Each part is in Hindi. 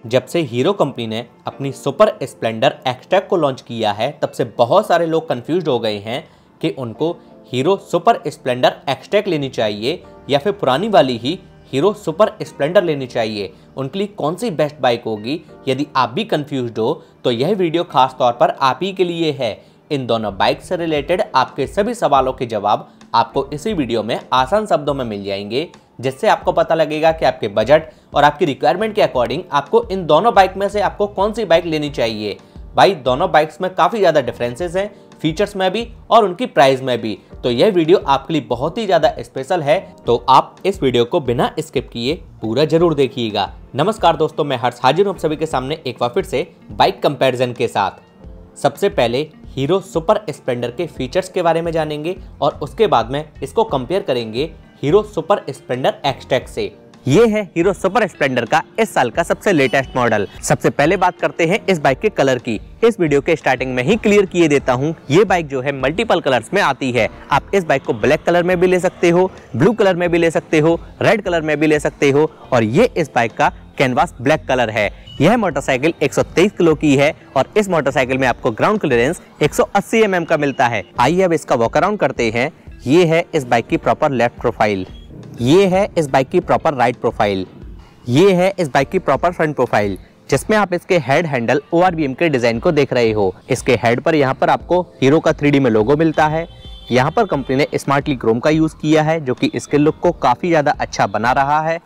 जब से हीरो कंपनी ने अपनी सुपर स्प्लेंडर एक्सटेक को लॉन्च किया है तब से बहुत सारे लोग कंफ्यूज हो गए हैं कि उनको हीरो सुपर स्प्लेंडर एक्सटेक लेनी चाहिए या फिर पुरानी वाली ही हीरो सुपर स्प्लेंडर लेनी चाहिए। उनके लिए कौन सी बेस्ट बाइक होगी। यदि आप भी कंफ्यूज्ड हो तो यह वीडियो खास तौर पर आप ही के लिए है। इन दोनों बाइक से रिलेटेड आपके सभी सवालों के जवाब आपको इसी वीडियो में आसान शब्दों में मिल जाएंगे, जिससे आपको पता लगेगा कि आपके बजट और आपकी रिक्वायरमेंट के अकॉर्डिंग आपको इन दोनों बाइक में से आपको कौन सी बाइक लेनी चाहिए। भाई दोनों बाइक्स में काफ़ी ज़्यादा डिफरेंसेस हैं, फीचर्स में भी और उनकी प्राइस में भी। तो यह वीडियो आपके लिए बहुत ही ज़्यादा स्पेशल है, तो आप इस वीडियो को बिना स्किप किए पूरा जरूर देखिएगा। नमस्कार दोस्तों, मैं हर्ष हाजिर हूँ आप सभी के सामने एक बार फिर से बाइक कंपैरिजन के साथ। सबसे पहले हीरो सुपर स्प्लेंडर के फीचर्स के बारे में जानेंगे और उसके बाद में इसको कंपेयर करेंगे हीरो सुपर स्प्लेंडर एक्सटेक से। ये है हीरो सुपर स्प्लेंडर का इस साल का सबसे लेटेस्ट मॉडल। सबसे पहले बात करते हैं इस बाइक के कलर की। इस वीडियो के स्टार्टिंग में ही क्लियर किए देता हूँ, ये बाइक जो है मल्टीपल कलर्स में आती है। आप इस बाइक को ब्लैक कलर में भी ले सकते हो, ब्लू कलर में भी ले सकते हो, रेड कलर में भी ले सकते हो और ये इस बाइक का कैनवास ब्लैक कलर है। यह मोटरसाइकिल 123 किलो की है और इस मोटरसाइकिल में आपको ग्राउंड क्लियरेंस 180 mm का मिलता है। आइए अब इसका वॉक अराउंड करते हैं। ये है इस बाइक की प्रॉपर लेफ्ट प्रोफाइल, ये है इस बाइक की प्रॉपर राइट प्रोफाइल, ये है इस बाइक की प्रॉपर फ्रंट प्रोफाइल, जिसमें आप इसके हेड हैंडल ORBM के डिजाइन को देख रहे हो। इसके हेड पर यहाँ पर आपको हीरो का 3D में लोगो मिलता है। यहाँ पर कंपनी ने स्मार्टली क्रोम का यूज किया है, जो कि इसके लुक को काफी ज्यादा अच्छा बना रहा है।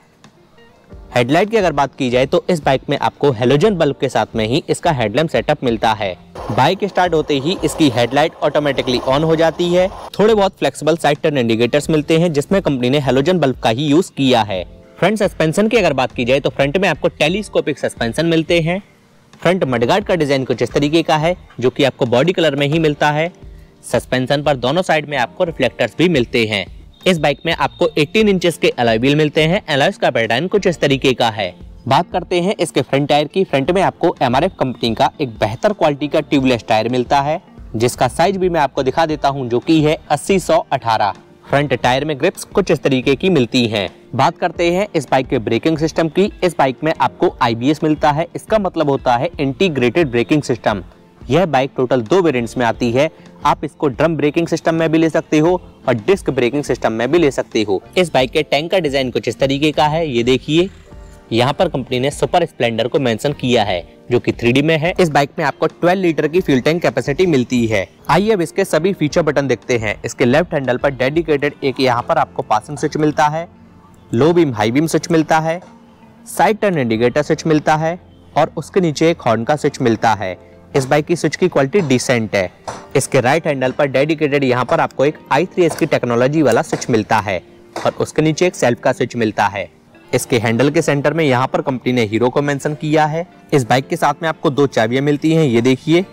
हेडलाइट की अगर बात की जाए तो इस बाइक में आपको हेलोजन बल्ब के साथ में ही इसका हेडलैम्प सेटअप मिलता है। बाइक स्टार्ट होते ही इसकी हेडलाइट ऑटोमेटिकली ऑन हो जाती है। थोड़े बहुत फ्लेक्सिबल साइड टर्न इंडिकेटर्स मिलते हैं, जिसमें कंपनी ने हेलोजन बल्ब का ही यूज किया है। फ्रंट सस्पेंशन की अगर बात की जाए तो फ्रंट में आपको टेलीस्कोपिक सस्पेंशन मिलते हैं। फ्रंट मडगार्ड का डिजाइन कुछ इस तरीके का है, जो कि आपको बॉडी कलर में ही मिलता है। सस्पेंशन पर दोनों साइड में आपको रिफ्लेक्टर्स भी मिलते हैं। इस बाइक में आपको 18 इंचेस के अलॉय व्हील मिलते हैं। अलॉयस का पैटर्न कुछ इस तरीके का है। बात करते हैं इसके फ्रंट टायर की। फ्रंट में आपको MRF कंपनी का एक बेहतर क्वालिटी का ट्यूबलेस टायर मिलता है, जिसका साइज भी मैं आपको दिखा देता हूं, जो कि है 80/118। फ्रंट टायर में ग्रिप्स कुछ इस तरीके की मिलती हैं। बात करते हैं इस बाइक के ब्रेकिंग सिस्टम की। इस बाइक में आपको IBS मिलता है, इसका मतलब होता है इंटीग्रेटेड ब्रेकिंग सिस्टम। यह बाइक टोटल 2 वेरिएंट्स में आती है। आप इसको ड्रम ब्रेकिंग सिस्टम में भी ले सकते हो और डिस्क ब्रेकिंग सिस्टम में भी ले सकते हो। इस बाइक के टैंक का डिजाइन कुछ इस तरीके का है, ये देखिए। यहाँ पर कंपनी ने सुपर स्प्लेंडर को मेंशन किया है, जो कि 3D में है। इस बाइक में आपको 12 लीटर की फ्यूल टैंक कैपेसिटी मिलती है। आइए अब इसके सभी फीचर बटन देखते हैं। इसके लेफ्ट हैंडल पर डेडिकेटेड एक यहाँ पर आपको पासिंग स्विच मिलता है, low beam high beam switch मिलता है, साइड टर्न इंडिकेटर स्विच मिलता है और उसके नीचे एक हॉर्न का स्विच मिलता है। इस बाइक की स्विच की क्वालिटी डिसेंट है। इसके राइट हैंडल पर डेडिकेटेड यहाँ पर आपको एक i3S की टेक्नोलॉजी वाला स्विच मिलता है और उसके नीचे एक सेल्फ का स्विच मिलता है। इसके हैंडल के सेंटर में यहाँ पर कंपनी ने हीरो को मेंशन किया है। इस बाइक के साथ में आपको 2 चाबियां मिलती हैं, ये देखिए।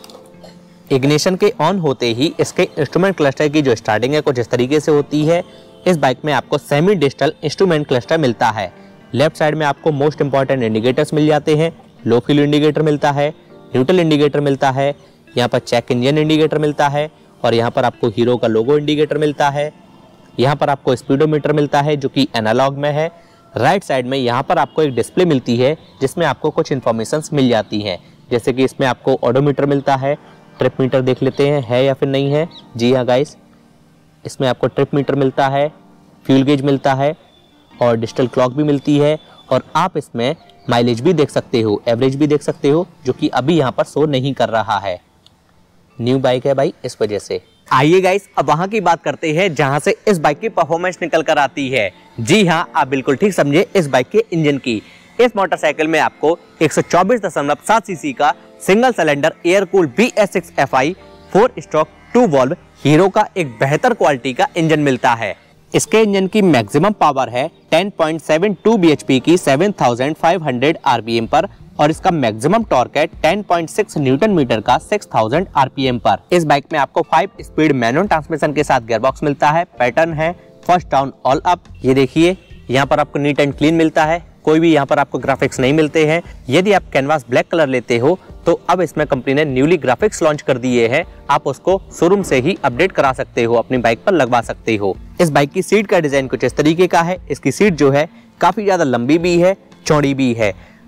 इग्निशन के ऑन होते ही इसके इंस्ट्रूमेंट क्लस्टर की जो स्टार्टिंग है कुछ इस तरीके से होती है। इस बाइक में आपको सेमी डिजिटल इंस्ट्रूमेंट क्लस्टर मिलता है। लेफ्ट साइड में आपको मोस्ट इंपॉर्टेंट इंडिकेटर्स मिल जाते हैं। लो फ्यूल इंडिकेटर मिलता है, न्यूट्रल इंडिकेटर मिलता है, यहाँ पर चेक इंजन इंडिकेटर मिलता है और यहाँ पर आपको हीरो का लोगो इंडिकेटर मिलता है। यहाँ पर आपको स्पीडोमीटर मिलता है, जो कि एनालॉग में है। राइट साइड में यहाँ पर आपको एक डिस्प्ले मिलती है, जिसमें आपको कुछ इन्फॉर्मेशंस मिल जाती हैं, जैसे कि इसमें आपको ओडोमीटर मिलता है। ट्रिप मीटर देख लेते हैं है या फिर नहीं है। जी हाँ गाइस, इसमें आपको ट्रिप मीटर मिलता है, फ्यूल गेज मिलता है और डिजिटल क्लॉक भी मिलती है और आप इसमें माइलेज भी देख सकते हो, एवरेज भी देख सकते हो, जो कि अभी यहाँ पर शो नहीं कर रहा है। न्यू बाइक है भाई, इस वजह से। आइए गाइस, अब वहां की बात करते हैं जहां से इस बाइक की परफॉर्मेंस निकल कर आती है। जी हाँ, आप बिल्कुल ठीक समझे, इस बाइक के इंजन की। इस मोटरसाइकिल में आपको 124.7 सीसी का single cylinder air cool BS6 FI 4 stroke 2 valve Hero का एक बेहतर क्वालिटी का इंजन मिलता है। इसके इंजन की मैक्सिमम पावर है 10.72 bhp की 7500 RPM पर और इसका मैक्सिमम टॉर्क है 10.6 न्यूटन मीटर का 6000 RPM पर। इस बाइक में आपको 5 स्पीड मैनुअल ट्रांसमिशन के साथ गियरबॉक्स मिलता है। पैटर्न है फर्स्ट डाउन ऑल अप, ये देखिए। यहाँ पर आपको नीट एंड क्लीन मिलता है, कोई भी यहाँ पर आपको ग्राफिक्स नहीं मिलते हैं। यदि आप कैनवास ब्लैक कलर लेते हो तो अब इसमें कंपनी ने न्यूली ग्राफिक्स लॉन्च कर दिए हैं। आप उसको शोरूम से ही अपडेट करा सकते हो, अपनी बाइक पर लगवा सकते हो। इस बाइक की सीट का डिजाइन कुछ इस तरीके का है। इसकी सीट जो है काफी ज्यादा लंबी भी है, चौड़ी भी है।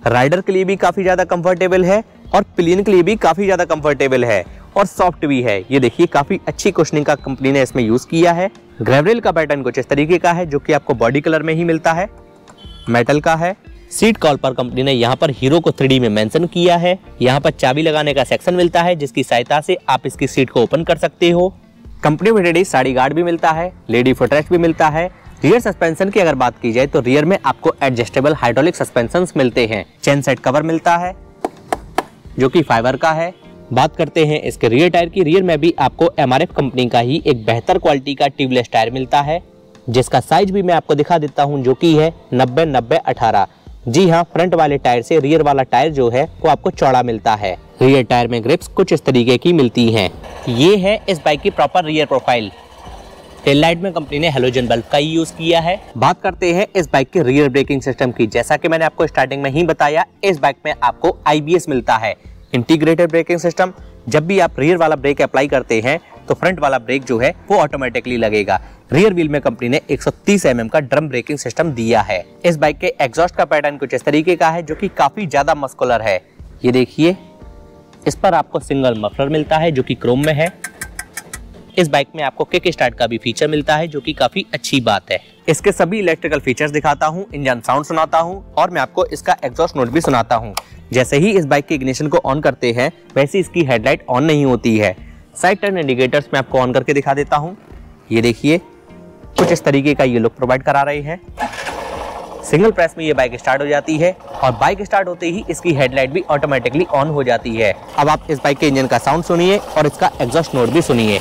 राइडर के लिए भी काफी ज्यादा कंफर्टेबल है और पिलियन के लिए भी काफी ज्यादा कंफर्टेबल है और सॉफ्ट भी है। ये देखिए काफी अच्छी कुशनिंग का कंपनी ने इसमें यूज किया है। ग्रेवरेल का पैटर्न कुछ इस तरीके का है जो कि आपको बॉडी कलर में ही मिलता है, मेटल का है। सीट कॉल पर कंपनी ने यहाँ पर हीरो को 3D में मेंशन किया है। यहाँ पर चाबी लगाने का सेक्शन मिलता है जिसकी सहायता से आप इसकी सीट को ओपन कर सकते हो। कंपनी में रेडी साइड गार्ड भी मिलता है, लेडी फुटरेस्ट भी मिलता है। रियर सस्पेंशन की अगर बात की जाए तो रियर में आपको एडजस्टेबल हाइड्रोलिक सस्पेंशन मिलते हैं। चेन सेट कवर मिलता है जो कि फाइबर का है। बात करते हैं इसके रियर टायर की। रियर में भी आपको MRF कंपनी का ही एक बेहतर क्वालिटी का ट्यूबलेस टायर मिलता है जिसका साइज भी मैं आपको दिखा देता हूं जो कि है 90-90-18। जी हाँ, फ्रंट वाले टायर से रियर वाला टायर जो है वो आपको चौड़ा मिलता है। रियर टायर में ग्रिप्स कुछ इस तरीके की मिलती हैं। ये है इस बाइक की proper rear profile. Tail light में कंपनी ने हेलोजन बल्ब का ही यूज किया है। बात करते हैं इस बाइक के रियर ब्रेकिंग सिस्टम की। जैसा कि मैंने आपको स्टार्टिंग में ही बताया, इस बाइक में आपको IBS मिलता है, इंटीग्रेटेड ब्रेकिंग सिस्टम। जब भी आप रियर वाला ब्रेक अप्लाई करते हैं तो फ्रंट वाला ब्रेक जो है वो ऑटोमेटिकली लगेगा। रियर व्हील में कंपनी ने 130 mm का ड्रम ब्रेकिंग सिस्टम दिया है। इस बाइक के एग्जॉस्ट का पैटर्न कुछ इस तरीके का है जो कि काफी ज्यादा मस्कुलर है। ये देखिए, इस पर आपको सिंगल मफलर मिलता है जो कि क्रोम में है। इस बाइक में आपको किक स्टार्ट का भी फीचर मिलता है जो कि काफी अच्छी बात है। इसके सभी इलेक्ट्रिकल फीचर्स दिखाता हूँ, इंजन साउंड सुनाता हूँ और मैं आपको इसका एग्जॉस्ट नोट भी सुनाता हूँ। जैसे ही इस बाइक के इग्निशन को ऑन करते हैं वैसे इसकी हेडलाइट ऑन नहीं होती है। साइड टर्न इंडिकेटर्स मैं आपको ऑन करके दिखा देता हूँ। ये देखिए, कुछ इस तरीके का ये लुक प्रोवाइड करा रहे हैं। सिंगल प्रेस में ये बाइक स्टार्ट हो जाती है और बाइक स्टार्ट होते ही इसकी हेडलाइट भी ऑटोमेटिकली ऑन हो जाती है। अब आप इस बाइक के इंजन का साउंड सुनिए और इसका एग्जॉस्ट नोट भी सुनिए।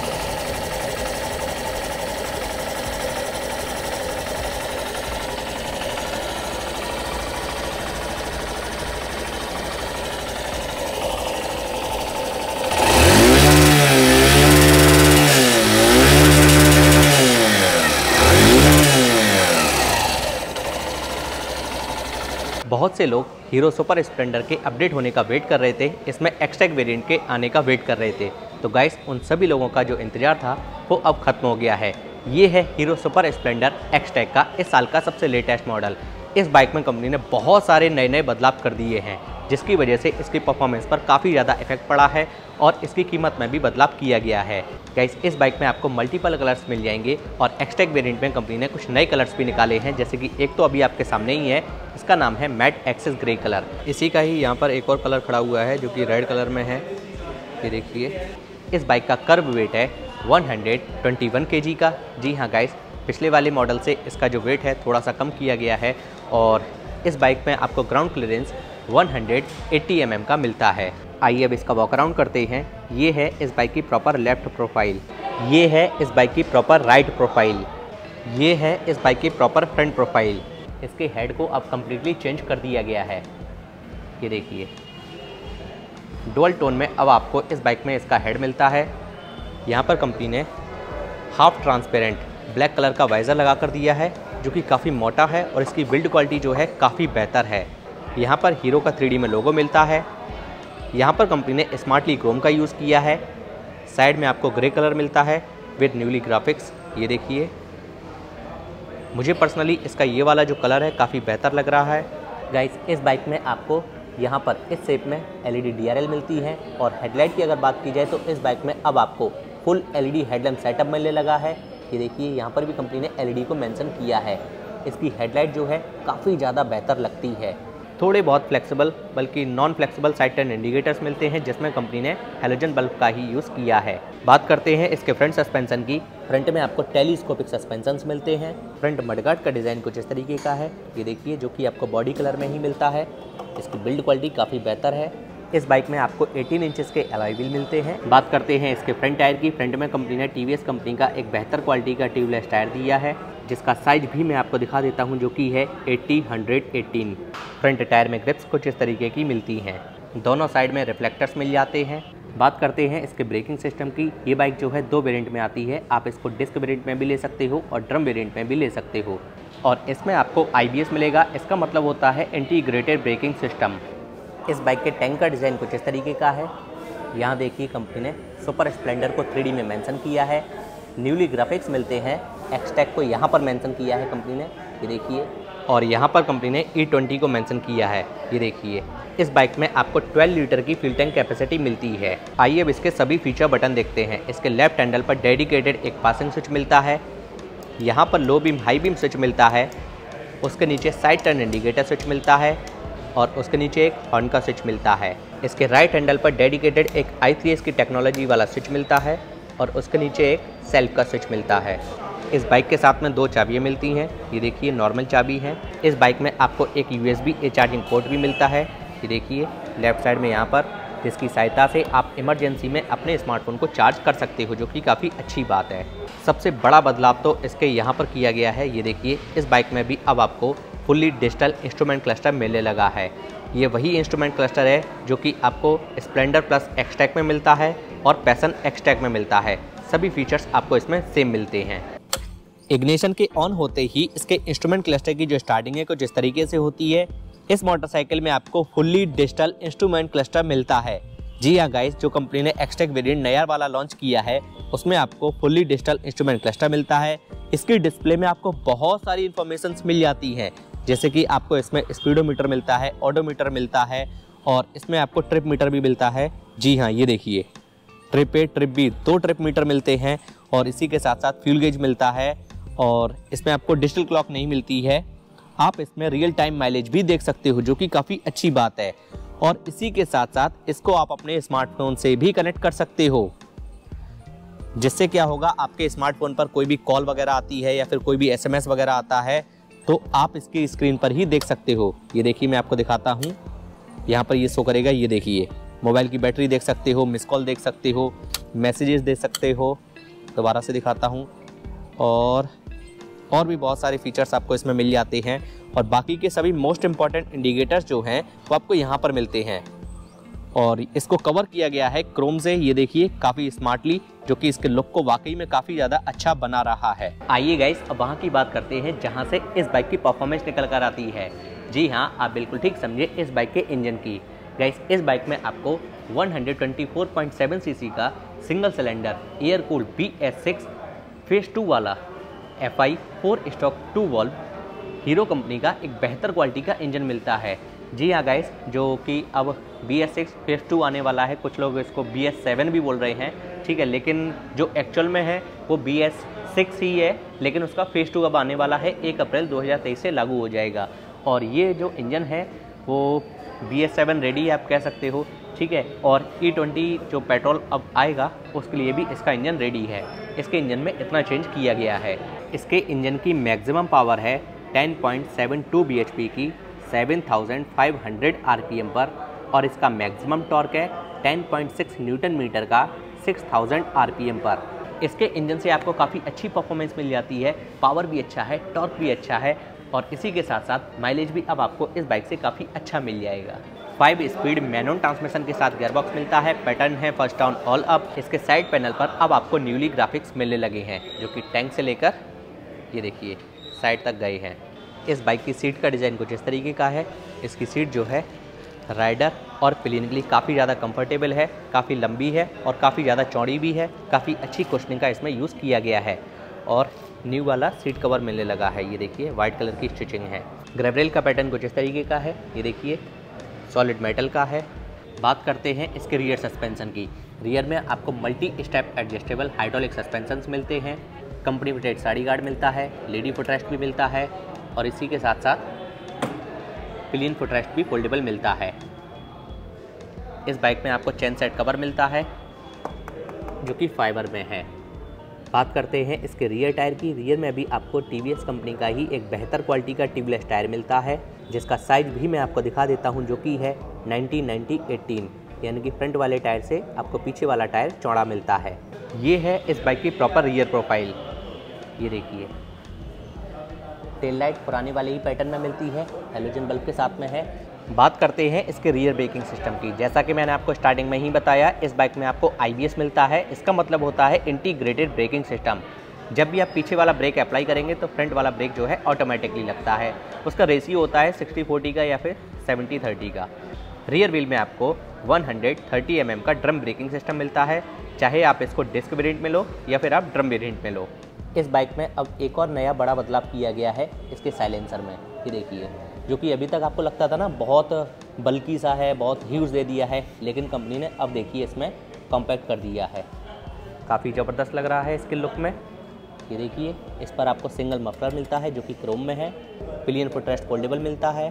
बहुत से लोग हीरो सुपर स्प्लेंडर के अपडेट होने का वेट कर रहे थे, इसमें एक्सटेक वेरिएंट के आने का वेट कर रहे थे। तो गाइस, उन सभी लोगों का जो इंतजार था वो अब खत्म हो गया है। ये है हीरो सुपर स्प्लेंडर एक्सटेक का इस साल का सबसे लेटेस्ट मॉडल। इस बाइक में कंपनी ने बहुत सारे नए बदलाव कर दिए हैं जिसकी वजह से इसकी परफॉर्मेंस पर काफ़ी ज़्यादा इफेक्ट पड़ा है और इसकी कीमत में भी बदलाव किया गया है। गाइस, इस बाइक में आपको मल्टीपल कलर्स मिल जाएंगे और एक्सटेक वेरिएंट में कंपनी ने कुछ नए कलर्स भी निकाले हैं, जैसे कि एक तो अभी आपके सामने ही है, इसका नाम है मैट एक्सेस ग्रे कलर। इसी का ही यहाँ पर एक और कलर खड़ा हुआ है जो कि रेड कलर में है। ये देखिए, इस बाइक का कर्व वेट है 121 kg का। जी हाँ गाइस, पिछले वाले मॉडल से इसका जो वेट है थोड़ा सा कम किया गया है और इस बाइक में आपको ग्राउंड क्लियरेंस 180 mm का मिलता है। आइए अब इसका वॉक अराउंड करते हैं। ये है इस बाइक की प्रॉपर लेफ्ट प्रोफाइल, ये है इस बाइक की प्रॉपर राइट प्रोफाइल, ये है इस बाइक की प्रॉपर फ्रंट प्रोफाइल। इसके हेड को अब कम्प्लीटली चेंज कर दिया गया है। ये देखिए, डुअल टोन में अब आपको इस बाइक में इसका हेड मिलता है। यहाँ पर कंपनी ने हाफ ट्रांसपेरेंट ब्लैक कलर का वाइज़र लगा कर दिया है जो कि काफ़ी मोटा है और इसकी बिल्ड क्वालिटी जो है काफ़ी बेहतर है। यहाँ पर हीरो का 3D में लोगो मिलता है। यहाँ पर कंपनी ने स्मार्टली क्रोम का यूज़ किया है। साइड में आपको ग्रे कलर मिलता है विद न्यूली ग्राफिक्स। ये देखिए, मुझे पर्सनली इसका ये वाला जो कलर है काफ़ी बेहतर लग रहा है। गाइस, इस बाइक में आपको यहाँ पर इस शेप में LED DRL मिलती है और हेडलाइट की अगर बात की जाए तो इस बाइक में अब आपको फुल LED हेडलैम्प सेटअप मिलने लगा है। ये देखिए, यहाँ पर भी कंपनी ने LED को मेंशन किया है। इसकी हेडलाइट जो है काफ़ी ज़्यादा बेहतर लगती है। थोड़े बहुत फ्लेक्सिबल बल्कि non flexible side turn indicators मिलते हैं जिसमें कंपनी ने हेलोजन बल्ब का ही यूज़ किया है। बात करते हैं इसके फ्रंट सस्पेंशन की। फ्रंट में आपको टेलीस्कोपिक सस्पेंशंस मिलते हैं। फ्रंट मडगार्ड का डिज़ाइन कुछ इस तरीके का है, ये देखिए, जो कि आपको बॉडी कलर में ही मिलता है। इसकी बिल्ड क्वालिटी काफ़ी बेहतर है। इस बाइक में आपको 18 इंचेस के अलॉय व्हील मिलते हैं। बात करते हैं इसके फ्रंट टायर की। फ्रंट में कंपनी ने TVS कंपनी का एक बेहतर क्वालिटी का ट्यूबलेस टायर दिया है जिसका साइज भी मैं आपको दिखा देता हूं जो कि है 80-118। फ्रंट टायर में ग्रिप्स कुछ इस तरीके की मिलती हैं। दोनों साइड में रिफ्लेक्टर्स मिल जाते हैं। बात करते हैं इसके ब्रेकिंग सिस्टम की। ये बाइक जो है 2 वेरिएंट में आती है। आप इसको डिस्क वेरिएंट में भी ले सकते हो और ड्रम वेरिएंट में भी ले सकते हो और इसमें आपको IBS मिलेगा। इसका मतलब होता है इंटीग्रेटेड ब्रेकिंग सिस्टम। इस बाइक के टैंक का डिज़ाइन कुछ इस तरीके का है। यहाँ देखिए, कंपनी ने सुपर स्प्लेंडर को 3D में मेंशन किया है। न्यूली ग्राफिक्स मिलते हैं। एक्सटेक को यहाँ पर मेंशन किया है कंपनी ने। ये देखिए, और यहाँ पर कंपनी ने E20 को मेंशन किया है। ये देखिए, इस बाइक में आपको 12 लीटर की फ्यूल टैंक कैपेसिटी मिलती है। आइए अब इसके सभी फीचर बटन देखते हैं। इसके लेफ्ट हैंडल पर डेडिकेटेड एक पासिंग स्विच मिलता है, यहाँ पर low beam high beam switch मिलता है, उसके नीचे साइड टर्न इंडिकेटर स्विच मिलता है और उसके नीचे एक हॉर्न का स्विच मिलता है। इसके राइट हैंडल पर डेडिकेटेड एक i3S की टेक्नोलॉजी वाला स्विच मिलता है और उसके नीचे एक सेल्फ का स्विच मिलता है। इस बाइक के साथ में 2 चाबियाँ मिलती हैं। ये देखिए नॉर्मल चाबी है। इस बाइक में आपको एक USB-A चार्जिंग पोर्ट भी मिलता है। ये देखिए लेफ्ट साइड में यहाँ पर, जिसकी सहायता से आप इमरजेंसी में अपने स्मार्टफोन को चार्ज कर सकते हो, जो कि काफ़ी अच्छी बात है। सबसे बड़ा बदलाव तो इसके यहाँ पर किया गया है। ये देखिए इस बाइक में भी अब आपको फुल्ली डिजिटल इंस्ट्रूमेंट क्लस्टर मिलने लगा है। ये वही इंस्ट्रूमेंट क्लस्टर है जो कि आपको स्प्लेंडर प्लस एक्सटेक में मिलता है और पैशन एक्सटेक में मिलता है। सभी फीचर्स आपको इसमें सेम मिलते हैं। इग्निशन के ऑन होते ही इसके इंस्ट्रूमेंट क्लस्टर की जो स्टार्टिंग है कुछ इस तरीके से होती है। इस मोटरसाइकिल में आपको फुल्ली डिजिटल इंस्ट्रूमेंट क्लस्टर मिलता है। जी हाँ गाइस, जो कंपनी ने एक्सटेक वेरिएंट नया वाला लॉन्च किया है उसमें आपको फुल्ली डिजिटल इंस्ट्रूमेंट क्लस्टर मिलता है। इसकी डिस्प्ले में आपको बहुत सारी इन्फॉर्मेशन मिल जाती हैं, जैसे कि आपको इसमें स्पीडोमीटर मिलता है, ओडोमीटर मिलता है और इसमें आपको ट्रिप मीटर भी मिलता है। जी हाँ, ये देखिए trip A trip B 2 trip meter मिलते हैं और इसी के साथ साथ फ्यूल गेज मिलता है और इसमें आपको डिजिटल क्लॉक नहीं मिलती है। आप इसमें रियल टाइम माइलेज भी देख सकते हो, जो कि काफ़ी अच्छी बात है। और इसी के साथ साथ इसको आप अपने स्मार्टफोन से भी कनेक्ट कर सकते हो, जिससे क्या होगा, आपके स्मार्टफोन पर कोई भी कॉल वगैरह आती है या फिर कोई भी SMS वगैरह आता है तो आप इसकी स्क्रीन पर ही देख सकते हो। ये देखिए मैं आपको दिखाता हूँ, यहाँ पर ये शो करेगा। ये देखिए मोबाइल की बैटरी देख सकते हो, मिस कॉल देख सकते हो, मैसेजेस देख सकते हो। दोबारा से दिखाता हूँ और भी बहुत सारे फीचर्स आपको इसमें मिल जाते हैं और बाकी के सभी मोस्ट इंपॉर्टेंट इंडिकेटर्स जो हैं वो आपको यहाँ पर मिलते हैं। और इसको कवर किया गया है क्रोम से। ये देखिए काफ़ी स्मार्टली, जो कि इसके लुक को वाकई में काफ़ी ज़्यादा अच्छा बना रहा है। आइए गाइस अब वहाँ की बात करते हैं जहाँ से इस बाइक की परफॉर्मेंस निकल कर आती है। जी हाँ, आप बिल्कुल ठीक समझे, इस बाइक के इंजन की। गाइस इस बाइक में आपको 124.7 सीसी का single cylinder air cooled BS6 phase 2 वाला FI 4 stock 2 valve Hero company का एक बेहतर क्वालिटी का इंजन मिलता है। जी हाँ गाइस, जो कि अब BS6 फेज 2 आने वाला है। कुछ लोग इसको BS7 भी बोल रहे हैं, ठीक है, लेकिन जो एक्चुअल में है वो BS6 ही है, लेकिन उसका फेज 2 अब आने वाला है। 1 अप्रैल 2023 से लागू हो जाएगा और ये जो इंजन है वो BS7 रेडी है, आप कह सकते हो, ठीक है। और E20 जो पेट्रोल अब आएगा उसके लिए भी इसका इंजन रेडी है। इसके इंजन में इतना चेंज किया गया है। इसके इंजन की मैक्सिमम पावर है 10.72 bhp की 7500 RPM पर और इसका मैक्सिमम टॉर्क है 10.6 न्यूटन मीटर का 6000 RPM पर। इसके इंजन से आपको काफ़ी अच्छी परफॉर्मेंस मिल जाती है, पावर भी अच्छा है, टॉर्क भी अच्छा है और इसी के साथ साथ माइलेज भी अब आपको इस बाइक से काफ़ी अच्छा मिल जाएगा। 5 स्पीड मैनुअल ट्रांसमिशन के साथ गियरबॉक्स मिलता है। पैटर्न है फर्स्ट डाउन ऑल अप। इसके साइड पैनल पर अब आपको न्यूली ग्राफिक्स मिलने लगे हैं, जो कि टैंक से लेकर ये देखिए साइड तक गए हैं। इस बाइक की सीट का डिज़ाइन कुछ इस तरीके का है। इसकी सीट जो है राइडर और पिलियन के लिए काफ़ी ज़्यादा कंफर्टेबल है, काफ़ी लंबी है और काफ़ी ज़्यादा चौड़ी भी है। काफ़ी अच्छी कुशनिंग का इसमें यूज़ किया गया है और न्यू वाला सीट कवर मिलने लगा है। ये देखिए वाइट कलर की स्टिचिंग है। ग्रैब रेल का पैटर्न कुछ इस तरीके का है। ये देखिए सॉलिड मेटल का है। बात करते हैं इसके रियर सस्पेंशन की। रियर में आपको multi step adjustable hydraulic suspensions मिलते हैं। कंपनी फिटेड साड़ी गार्ड मिलता है, लेडी फुटरेस्ट भी मिलता है और इसी के साथ साथ पिलियन फुटरेस्ट भी फोल्डेबल मिलता है। इस बाइक में आपको चेन सेट कवर मिलता है जो कि फाइबर में है। बात करते हैं इसके रियर टायर की। रियर में भी आपको TVS कंपनी का ही एक बेहतर क्वालिटी का ट्यूबलेस टायर मिलता है, जिसका साइज़ भी मैं आपको दिखा देता हूं, जो कि है 90-90-18, यानी कि फ्रंट वाले टायर से आपको पीछे वाला टायर चौड़ा मिलता है। ये है इस बाइक की प्रॉपर रियर प्रोफाइल। ये देखिए टेल लाइट पुराने वाले ही पैटर्न में मिलती है, हेलोजन बल्ब के साथ में है। बात करते हैं इसके रियर ब्रेकिंग सिस्टम की। जैसा कि मैंने आपको स्टार्टिंग में ही बताया, इस बाइक में आपको IBS मिलता है। इसका मतलब होता है इंटीग्रेटेड ब्रेकिंग सिस्टम। जब भी आप पीछे वाला ब्रेक अप्लाई करेंगे तो फ्रंट वाला ब्रेक जो है ऑटोमेटिकली लगता है। उसका रेशियो होता है 60-40 का या फिर 70-30 का। रियर व्हील में आपको 130 mm का ड्रम ब्रेकिंग सिस्टम मिलता है, चाहे आप इसको डिस्क वेरिएंट में लो या फिर आप ड्रम वेरिएंट में लो। इस बाइक में अब एक और नया बड़ा बदलाव किया गया है इसके साइलेंसर में। ये देखिए, जो कि अभी तक आपको लगता था ना बहुत बल्कि सा है, बहुत ह्यूज दे दिया है, लेकिन कंपनी ने अब देखिए इसमें कॉम्पैक्ट कर दिया है। काफ़ी ज़बरदस्त लग रहा है इसके लुक में। ये देखिए, इस पर आपको सिंगल मफलर मिलता है जो कि क्रोम में है। पिलियन फुटरेस्ट फोल्डेबल मिलता है।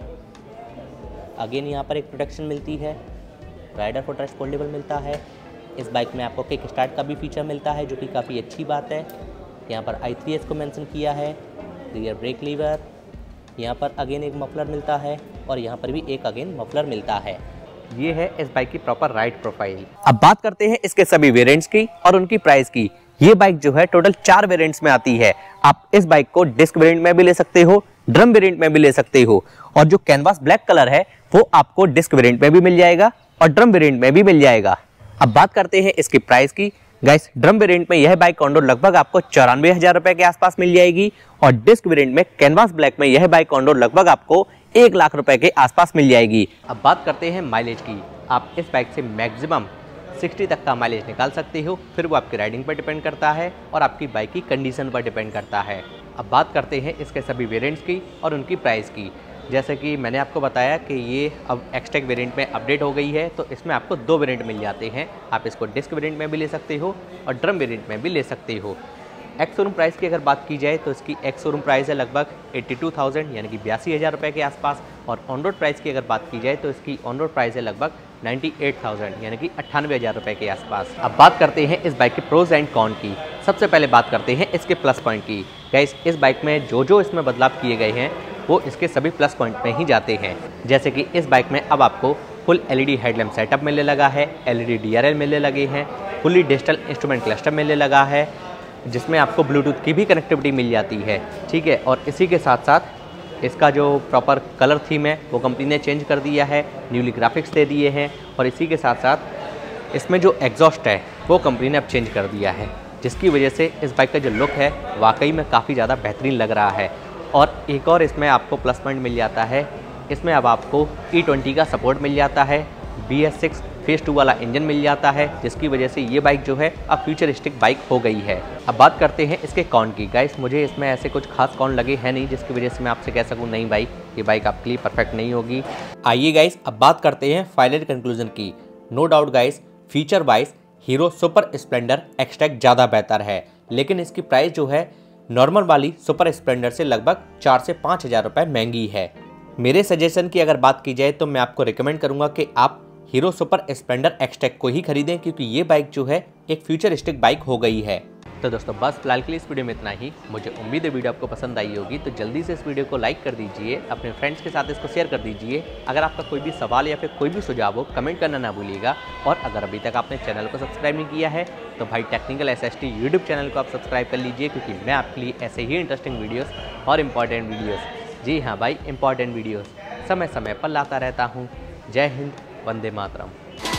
अगेन यहाँ पर एक प्रोटेक्शन मिलती है। राइडर फुटरेस्ट फोल्डेबल मिलता है। इस बाइक में आपको किक स्टार्ट का भी फीचर मिलता है जो कि काफ़ी अच्छी बात है। यहाँ पर i3S को मेंशन किया है। रियर ब्रेक लीवर, यहाँ पर अगेन एक मफलर मिलता है और यहाँ पर भी एक अगेन मफलर मिलता है। ये है इस बाइक की प्रॉपर राइड प्रोफाइल। अब बात करते हैं इसके सभी वेरिएंट्स की और उनकी प्राइस की। ये बाइक जो है टोटल 4 वेरिएंट्स में आती है। आप इस बाइक को डिस्क वेरिएंट में भी ले सकते हो, ड्रम वेरिएंट में भी ले सकते हो, और जो कैनवास ब्लैक कलर है वो आपको डिस्क वेरिएंट में भी मिल जाएगा और ड्रम वेरिएंट में भी मिल जाएगा। अब बात करते हैं इसकी प्राइस की। गाइस, ड्रम वेरिएंट में यह बाइक ऑन रोड लगभग आपको 94,000 रुपए के आसपास मिल जाएगी और डिस्क वेरिएंट में कैनवास ब्लैक में यह बाइक ऑन रोड लगभग आपको 1 लाख रुपए के आसपास मिल जाएगी। अब बात करते हैं माइलेज की। आप इस बाइक से मैक्सिमम 60 तक का माइलेज निकाल सकते हो, फिर वो आपकी राइडिंग पर डिपेंड करता है और आपकी बाइक की कंडीशन पर डिपेंड करता है। अब बात करते हैं इसके सभी वेरिएंट्स की और उनकी प्राइस की। जैसे कि मैंने आपको बताया कि ये अब एक्सटेक वेरिएंट में अपडेट हो गई है, तो इसमें आपको 2 वेरिएंट मिल जाते हैं। आप इसको डिस्क वेरिएंट में भी ले सकते हो और ड्रम वेरिएंट में भी ले सकते हो। एक्स शोरूम प्राइस की अगर बात की जाए तो इसकी एक्स शोरूम प्राइस है लगभग 82,000 यानी कि 82,000 रुपये के आसपास, और ऑन रोड प्राइस की अगर बात की जाए तो इसकी ऑन रोड प्राइस है लगभग 98,000 यानी कि 98,000 रुपये के आसपास। अब बात करते हैं इस बाइक के प्रोज एंड कॉन की। सबसे पहले बात करते हैं इसके प्लस पॉइंट की। गाइस, इस बाइक में जो इसमें बदलाव किए गए हैं वो इसके सभी प्लस पॉइंट में ही जाते हैं। जैसे कि इस बाइक में अब आपको फुल LED हेडलैम्प सेटअप मिलने लगा है, LED DRL मिलने लगे हैं, फुली डिजिटल इंस्ट्रूमेंट क्लस्टर मिलने लगा है, जिसमें आपको ब्लूटूथ की भी कनेक्टिविटी मिल जाती है। ठीक है, और इसी के साथ साथ इसका जो प्रॉपर कलर थीम है वो कंपनी ने चेंज कर दिया है, न्यूली ग्राफिक्स दे दिए हैं, और इसी के साथ साथ इसमें जो एग्जॉस्ट है वो कंपनी ने अब चेंज कर दिया है, जिसकी वजह से इस बाइक का जो लुक है वाकई में काफ़ी ज़्यादा बेहतरीन लग रहा है। और एक और इसमें आपको प्लस पॉइंट मिल जाता है, इसमें अब आपको E20 का सपोर्ट मिल जाता है, BS6 फेज 2 वाला इंजन मिल जाता है, जिसकी वजह से ये बाइक जो है अब फ्यूचरिस्टिक बाइक हो गई है। अब बात करते हैं इसके कॉन की। गाइस, मुझे इसमें ऐसे कुछ खास कॉन लगे हैं नहीं जिसकी वजह से मैं आपसे कह सकूं नहीं भाई ये बाइक आपके लिए परफेक्ट नहीं होगी। आइए गाइस, अब बात करते हैं फाइनल कंक्लूजन की। No doubt guys, feature wise Hero super Splendor Xtec ज़्यादा बेहतर है, लेकिन इसकी प्राइस जो है नॉर्मल वाली सुपर स्प्लेंडर से लगभग 4 से 5,000 रुपये महंगी है। मेरे सजेशन की अगर बात की जाए तो मैं आपको रिकमेंड करूंगा कि आप हीरो सुपर स्प्लेंडर एक्सटेक को ही खरीदें, क्योंकि ये बाइक जो है एक फ्यूचरिस्टिक बाइक हो गई है। तो दोस्तों, बस फिलहाल के लिए इस वीडियो में इतना ही। मुझे उम्मीद है वीडियो आपको पसंद आई होगी, तो जल्दी से इस वीडियो को लाइक कर दीजिए, अपने फ्रेंड्स के साथ इसको शेयर कर दीजिए। अगर आपका कोई भी सवाल या फिर कोई भी सुझाव हो कमेंट करना ना भूलिएगा, और अगर अभी तक आपने चैनल को सब्सक्राइब नहीं किया है तो भाई टेक्निकल SST यूट्यूब चैनल को आप सब्सक्राइब कर लीजिए, क्योंकि मैं आपके लिए ऐसे ही इंटरेस्टिंग वीडियोज़ और इम्पॉर्टेंट वीडियोज़, जी हाँ भाई, इंपॉर्टेंट वीडियोज़ समय समय पर लाता रहता हूँ। जय हिंद, वंदे मातरम।